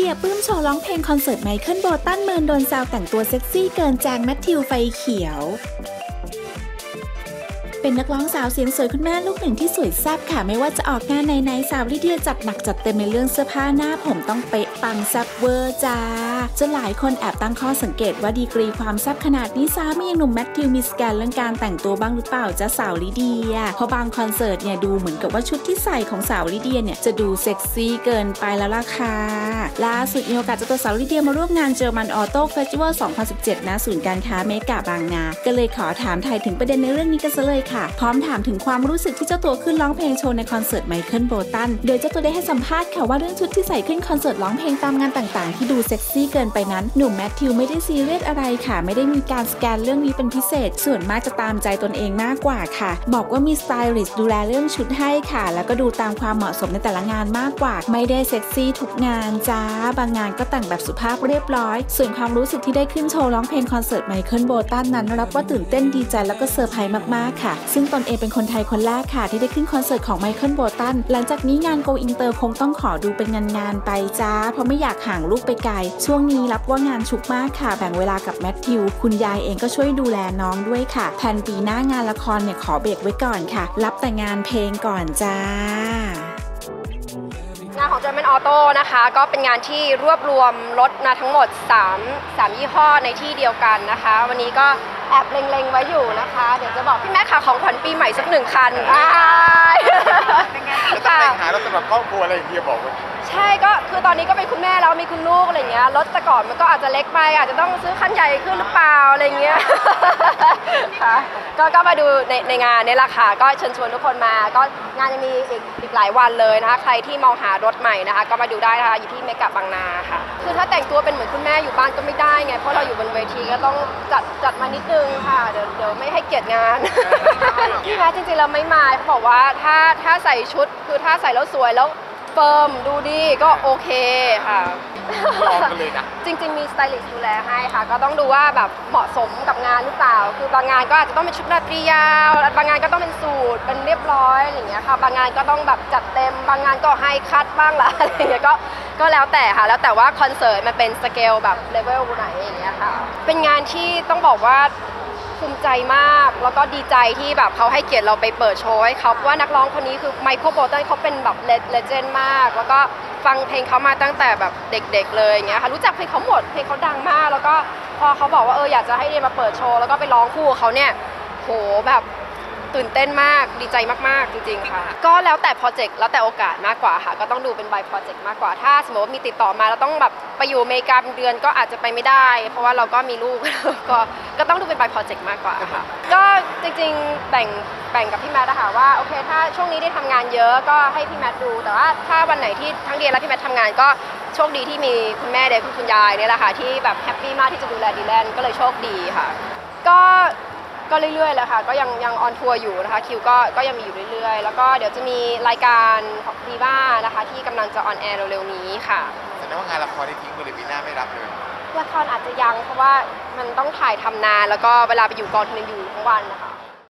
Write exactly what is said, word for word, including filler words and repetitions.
ยปลื้มโชว์ร้องเพลงคอนเสิร์ตไมเคิลโบตันเมินโดนแซวแต่งตัวเซ็กซี่เกินแจงแมทธิวไฟเขียวเป็นนักร้องสาวเสียงสวยคุณแม่ลูกหนึ่งที่สวยแซ่บค่ะไม่ว่าจะออกงานไหนๆสาวลิเดียจัดหนักจัดเต็มในเรื่องเสื้อผ้าหน้าผมต้องเป๊ะปังแซ่บเวอร์จ้าจนหลายคนแอบตั้งข้อสังเกตว่าดีกรีความแซ่บขนาดนี้สามีหนุ่มแมทธิวมีสแกนเรื่องการแต่งตัวบ้างหรือเปล่าจ้าสาวลิเดียเพราะบางคอนเสิร์ตเนี่ยดูเหมือนกับว่าชุดที่ใส่ของสาวลิเดียเนี่ยจะดูเซ็กซี่เกินไปแล้วล่ะค่ะล่าสุดมีโอกาสเจอตัวสาวลิเดียมาร่วมงานเจอมันออโต้เฟสติวัลสองพันสิบเจ็ดณศูนย์การค้าเมกะบางนาก็เลยขอถามไทยถึงประเด็นในเรื่องนี้กันซะเลยค่ะพร้อมถามถึงความรู้สึกที่เจ้าตัวขึ้นร้องเพลงโชว์ในคอนเสิร์ตไมเคิลโบตันโดยเจ้าตัวได้ให้สัมภาษณ์ค่ะว่าเรื่องชุดที่ใส่ขึ้นคอนเสิร์ตร้องเพลงตามงานต่างๆที่ดูเซ็กซี่เกินไปนั้นหนุ่มแมทธิวไม่ได้ซีเรียสอะไรค่ะไม่ได้มีการสแกนเรื่องนี้เป็นพิเศษส่วนมากจะตามใจตนเองมากกว่าค่ะบอกว่ามีสไตลิสต์ดูแลเรื่องชุดให้ค่ะแล้วก็ดูตามความเหมาะสมในแต่ละงานมากกว่าไม่ได้เซ็กซี่ทุกงานจ้าบางงานก็แต่งแบบสุภาพเรียบร้อยส่วนความรู้สึกที่ได้ขึ้นโชว์ร้องเพลงคอนเสิร์ตไมเคิลโบตันนั้นรับว่าตื่นเต้นดีใจแล้วก็เซอร์ไพรส์มากๆค่ะซึ่งตนเองเป็นคนไทยคนแรกค่ะที่ได้ขึ้นคอนเสิร์ตของไมเคิลโบตันหลังจากนี้งานโกอินเตอร์คงต้องขอดูเป็นงานๆไปจ้าเพราะไม่อยากห่างลูกไปไกลช่วงนี้รับว่างานชุกมากค่ะแบ่งเวลากับแมทธิวคุณยายเองก็ช่วยดูแลน้องด้วยค่ะแผนปีหน้างานละครเนี่ยขอเบรกไว้ก่อนค่ะรับแต่งานเพลงก่อนจ้างานของ German Auto นะคะก็เป็นงานที่รวบรวมรถมาทั้งหมด3 3ยี่ห้อในที่เดียวกันนะคะวันนี้ก็แอบเล็งๆไว้อยู่นะคะเดี๋ยวจะบอกพี่แม่ค่ะของขวัญปีใหม่สักหนึ่งคันเป็นไงจะต้องแต่งหาแล้วสำหรับครอบครัวอะไรอย่างเงี้ยบอกว่าใช่ก็คือตอนนี้ก็เป็นคุณแม่แล้วมีคุณลูกอะไรเงี้ยรถแต่ก่อนมันก็อาจจะเล็กไปอาจจะต้องซื้อคันใหญ่ขึ้นหรือเปล่าอะไรเงี้ยค่ะก็ก็มาดูในในงานนี่แหละค่ะก็เชิญชวนทุกคนมาก็งานจะมีอีกอีกหลายวันเลยนะคะใครที่มองหารถใหม่นะคะก็มาดูได้นะคะอยู่ที่เมกะบางนาค่ะคือถ้าแต่งตัวเป็นเหมือนคุณแม่อยู่บ้านก็ไม่ได้ไงเพราะเราอยู่บนเวทีก็ต้องจัดจัดมานิดนึงค่ะเดี๋ยวเดี๋ยวไม่ให้เกียรติงานพี่แม่จริงๆเราไม่มาเขาบอกว่าถ้าถ้าใส่ชุดคือถ้าใส่แล้วสวยแล้วเฟิร์มดูดีก็โอเคค่ะลองกันเลยนะจริงๆมีสไตลิสต์ดูแลให้ค่ะก็ต้องดูว่าแบบเหมาะสมกับงานหรือเปล่าคือบางงานก็อาจจะต้องเป็นชุดราตรียาวบางงานก็ต้องเป็นสูทเป็นเรียบร้อยอะไรอย่างเงี้ยค่ะบางงานก็ต้องแบบจัดเต็มบางงานก็ไฮคัทบ้างละอะไรอย่างเงี้ยก็ก็แล้วแต่ค่ะแล้วแต่ว่าคอนเสิร์ตมันเป็นสเกลแบบเลเวลไหนอย่างเงี้ยค่ะเป็นงานที่ต้องบอกว่าภูมิใจมากแล้วก็ดีใจที่แบบเขาให้เกียรติเราไปเปิดโชว์ให้เขาเพราะว่านักร้องคนนี้คือไมเคิลโบตันเขาเป็นแบบเลเจนด์มากแล้วก็ฟังเพลงเขามาตั้งแต่แบบเด็กๆเลยอย่างเงี้ยค่ะรู้จักเพลงเขาหมดเพลงเขาดังมากแล้วก็พอเขาบอกว่าเอออยากจะให้เดียมาเปิดโชว์แล้วก็ไปร้องคู่กับเขาเนี่ยโหแบบตื่นเต้นมากดีใจมากๆจริงๆค่ะก็แล้วแต่โปรเจกต์แล้วแต่โอกาสมากกว่าค่ะก็ต้องดูเป็นบายโปรเจกต์มากกว่าถ้าสมมติว่ามีติดต่อมาแล้วต้องแบบไปอยู่อเมริกาเป็นเดือนก็อาจจะไปไม่ได้เพราะว่าเราก็มีลูกก็ก็ต้องดูเป็นบายโปรเจกต์มากกว่าค่ะก็จริงๆแบ่งแบ่งกับพี่แมทนะคะว่าโอเคถ้าช่วงนี้ได้ทำงานเยอะก็ให้พี่แมทดูแต่ว่าถ้าวันไหนที่ทั้งเดียและพี่แมททำงานก็โชคดีที่มีคุณแม่เด็กคุณยายเนี่ยแหละค่ะที่แบบแฮปปี้มากที่จะดูแลดีแลนก็เลยโชคดีค่ะก็ก็เรื่อยๆเลยค่ะก็ยังยังออนทัวร์อยู่นะคะคิวก็ก็ยังมีอยู่เรื่อยๆแล้วก็เดี๋ยวจะมีรายการของดีบ้านะคะที่กำลังจะออนแอร์เร็วๆนี้ค่ะแสดงว่างานละครที่ทิ้งไปเลยปีหน้าไม่รับเลยละครอาจจะยังเพราะว่ามันต้องถ่ายทำนานแล้วก็เวลาไปอยู่กองทีนึงอยู่ทั้งวันนะคะ